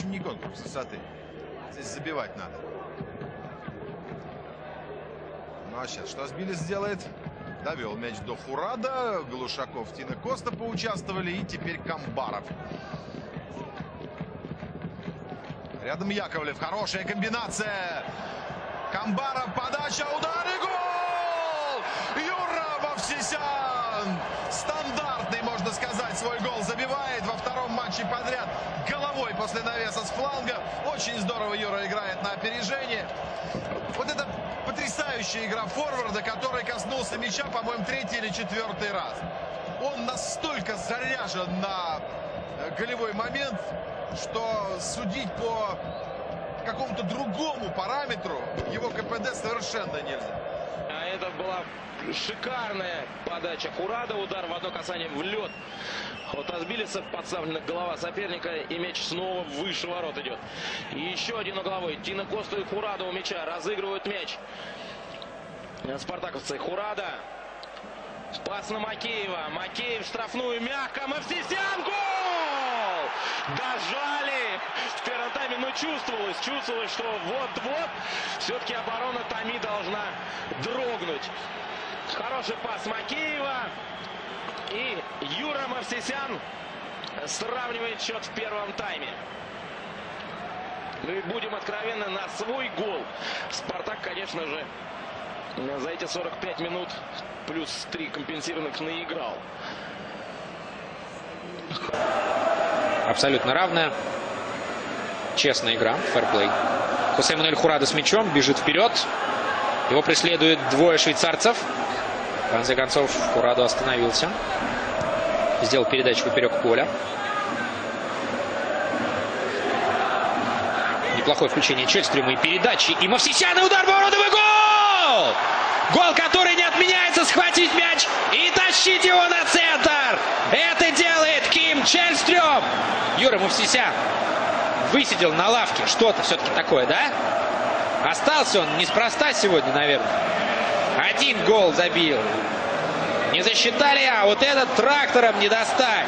зимний конкурс высоты. Здесь забивать надо. Ну а сейчас что Асбилис сделает? Довел мяч до Хурада. Глушаков, Тина Коста поучаствовали. И теперь Камбаров. Рядом Яковлев. Хорошая комбинация. Камбаров, подача, удар и гол! Юра Мовсисян! Стандартный, можно сказать, свой гол забивает во втором матче подряд. Головой после навеса с фланга. Очень здорово Юра играет на опережение. Вот это потрясающая игра форварда, который коснулся мяча, по-моему, 3-й или 4-й раз. Он настолько заряжен на голевой момент, что судить по какому-то другому параметру его КПД совершенно нельзя. А это была шикарная подача Хурада. Удар в одно касание в лед. Вот Асбилиса подставлена голова соперника. И мяч снова выше ворот идет. И еще один угловой. Тина Коста и Хурада у мяча разыгрывают мяч. Спартаковцы. Хурада. Пас на Макеева. Макеев в штрафную. Мягко. Мовсисян. Гол! Дожали в первом тайме, но чувствовалось, что вот-вот все-таки оборона Томи должна дрогнуть. Хороший пас Макеева. И Юра Мовсисян сравнивает счет в первом тайме. Ну и будем откровенны, на свой гол Спартак, конечно же, за эти 45 минут плюс 3 компенсированных наиграл. Абсолютно равная. Честная игра. Фэрплей. Хосе Мануэль Хурада с мячом. Бежит вперед. Его преследует двое швейцарцев. В конце концов, Хурадо остановился. Сделал передачу поперек поля. Неплохое включение Чельстрюма и передачи. И Мовсисян, и удар в ворота, и гол! Гол, который не отменяется. Схватить мяч и тащить его на центр. Это делает Ким Чельстрюм. Юра Мовсисян высидел на лавке. Что-то все-таки такое, да? Остался он неспроста сегодня, наверное. Один гол забил. Не засчитали, а вот этот трактором не достать.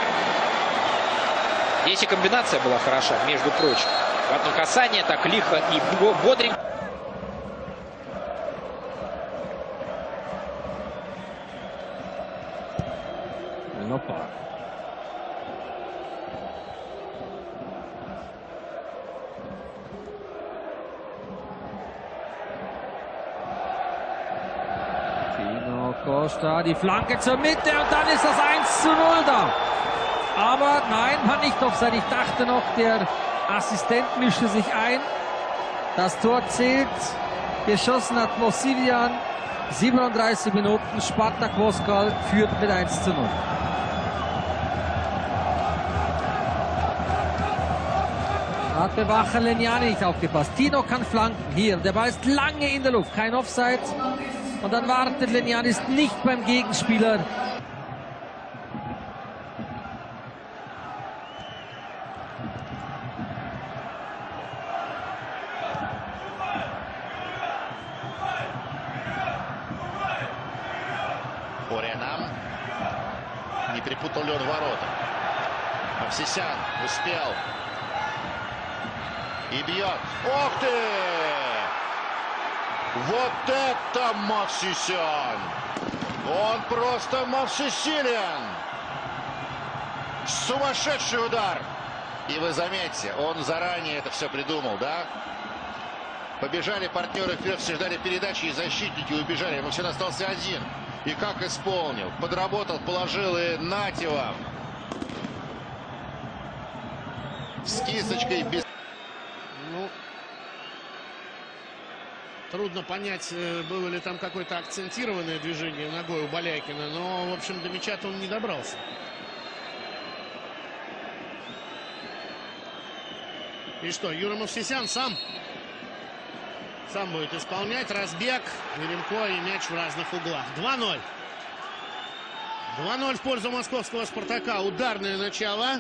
Здесь и комбинация была хороша, между прочим. В одно касание так лихо и бодренько. Опа. Tino Costa, die Flanke zur Mitte und dann ist das 1:0 da. Aber nein, war nicht offside. Ich dachte noch, der Assistent mischte sich ein. Das Tor zählt. Geschossen hat Mosilian. 37 Minuten. Spartak Moskau führt mit 1:0. Hat Bewacher Leniani nicht aufgepasst. Tino kann flanken. Hier, der Ball ist lange in der Luft. Kein Offside. Und dann wartet Leniani, ist nicht beim Gegenspieler. Оренам не перепутал лед в воротах. Мовсисян успел. И бьет. Ох ты! Вот это Мовсисян! Он просто Мовсисилен! Сумасшедший удар! И вы заметьте, он заранее это все придумал, да? Побежали партнеры вперед, все ждали передачи, и защитники убежали. Мовсисян остался один. И как исполнил. Подработал, положил, и нате вам. С кисточкой без... Ну, трудно понять, было ли там какое-то акцентированное движение ногой у Балякина, но, в общем, до мяча-то он не добрался. И что, Юра Мовсисян сам будет исполнять. Разбег, Еремко и мяч в разных углах. 2:0. 2:0 в пользу московского «Спартака». Ударное начало.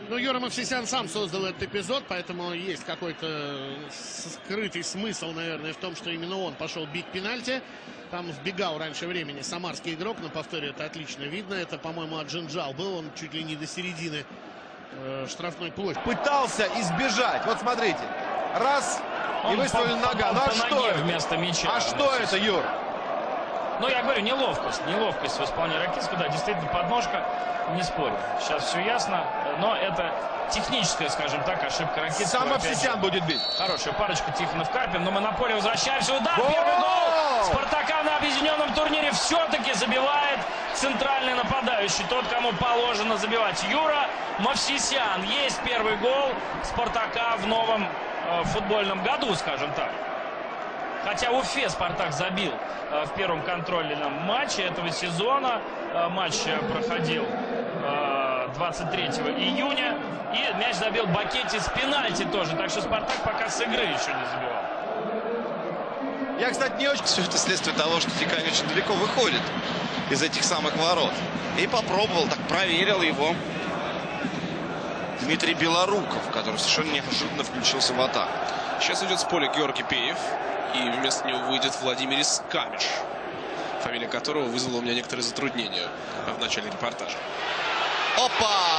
Ну, Юра Мовсисян сам создал этот эпизод, поэтому есть какой-то скрытый смысл, наверное, в том, что именно он пошел бить пенальти. Там вбегал раньше времени самарский игрок, на повторе это отлично видно. Это, по-моему, Аджинджал был, он чуть ли не до середины штрафной площади. Пытался избежать. Вот смотрите. Раз, и выставлена нога. Ну а что это? Вместо мяча. А что это, Юр? Ну, я говорю, неловкость в исполнении Ракитского. Да, действительно, подножка, не спорю. Сейчас все ясно, но это техническая, скажем так, ошибка Ракитского. Сам Мовсисян будет бить. Хорошая парочка Тихонов-Карпин, но мы на поле возвращаемся. Удар, Гол! первый гол Спартака на объединенном турнире все-таки забивает центральный нападающий. Тот, кому положено забивать. Юра Мовсисян. Есть первый гол Спартака в новом футбольном году, скажем так. Хотя в Уфе Спартак забил в первом контрольном матче этого сезона. Матч проходил 23 июня. И мяч забил Бакетти с пенальти тоже. Так что Спартак пока с игры еще не забивал. Я, кстати, не очень... Все это следствие того, что Тикань очень далеко выходит из этих самых ворот. И попробовал, так проверил его Дмитрий Белоруков, который совершенно неожиданно включился в атаку. Сейчас идет с поля Георгий Пеев. И вместо него выйдет Владимир Искамиш, фамилия которого вызвала у меня некоторые затруднения в начале репортажа. Опа!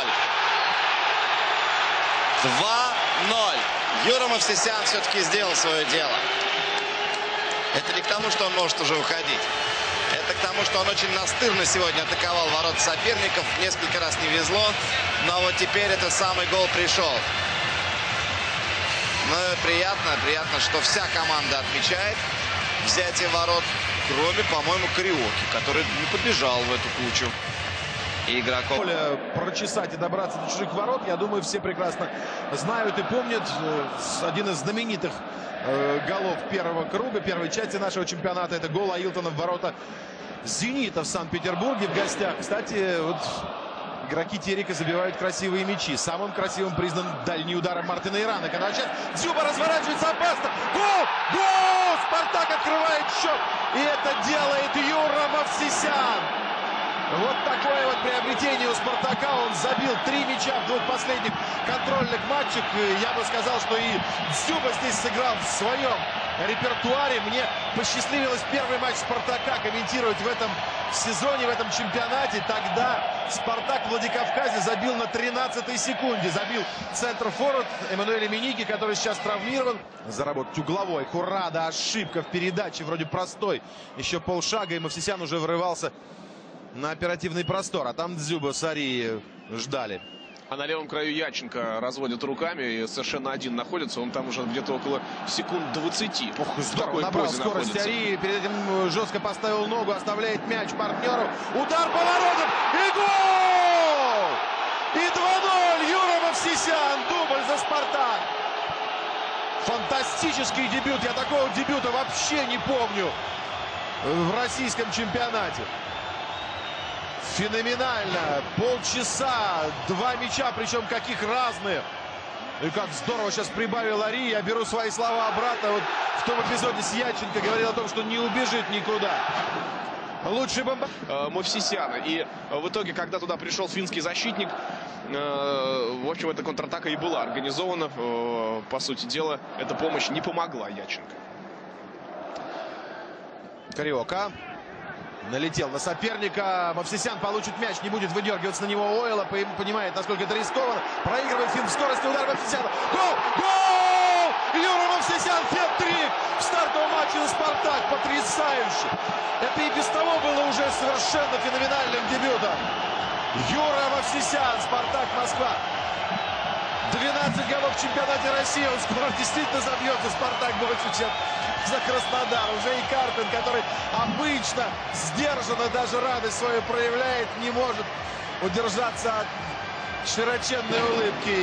2-0. 2-0. Юра Мовсисян все-таки сделал свое дело. Это не к тому, что он может уже уходить. Это к тому, что он очень настырно сегодня атаковал ворота соперников. Несколько раз не везло. Но вот теперь этот самый гол пришел. Ну, приятно, что вся команда отмечает взятие ворот, кроме, по-моему, Кариоки, который не побежал в эту кучу игроков. Прочесать и добраться до чужих ворот, я думаю, все прекрасно знают и помнят. Один из знаменитых голов первого круга, первой части нашего чемпионата. Это гол Аилтона в ворота «Зенита» в Санкт-Петербурге в гостях. Кстати, вот... Игроки Терека забивают красивые мячи. Самым красивым признан дальний удар Мартина Ирана. Когда сейчас Дзюба разворачивается опасно. Гол! Гол! Спартак открывает счет. И это делает Юра Мовсисян. Вот такое вот приобретение у Спартака. Он забил 3 мяча в 2 последних контрольных матчах. Я бы сказал, что и Дзюба здесь сыграл в своем репертуаре. Мне посчастливилось первый матч Спартака комментировать в этом сезоне, в этом чемпионате. Тогда Спартак в Владикавказе забил на 13-й секунде. Забил центр-форвард Эммануэль Миники, который сейчас травмирован. Заработать угловой. Хуррада, ошибка в передаче, вроде простой. Еще полшага, и Мовсисян уже вырывался на оперативный простор. А там Дзюба с Арией ждали. А на левом краю Яченко разводит руками и совершенно один находится. Он там уже где-то около секунд 20. Ох, здорово набрал скорость Ари. Перед этим жестко поставил ногу, оставляет мяч партнеру. Удар по воротам и гол! И 2-0. Юра Мовсисян. Дубль за Спартак. Фантастический дебют. Я такого дебюта вообще не помню в российском чемпионате. Феноменально. Полчаса, 2 мяча, причем каких разных. И как здорово сейчас прибавил Ари. Я беру свои слова обратно. Вот в том эпизоде с Яченко говорил о том, что не убежит никуда. Лучший бомба... Мовсисяна. И в итоге, когда туда пришел финский защитник, в общем, эта контратака и была организована. По сути дела, эта помощь не помогла Яченко. Кариока. Налетел на соперника. Мовсисян получит мяч, не будет выдергиваться на него Ойла. Понимает, насколько это рискованно. Проигрывает Финн в скорости. Удар Мовсисяна. Гол! Гол! Юра Мовсисян. Хет-трик в стартовом матче за Спартак. Потрясающе. Это и без того было уже совершенно феноменальным дебютом. Юра Мовсисян. Спартак Москва. 12 голов в чемпионате России. Он скоро действительно забьется. Спартак больше, чем за Краснодар. Уже и Карпин, который обычно сдержанно даже радость свою проявляет, не может удержаться от широченной улыбки.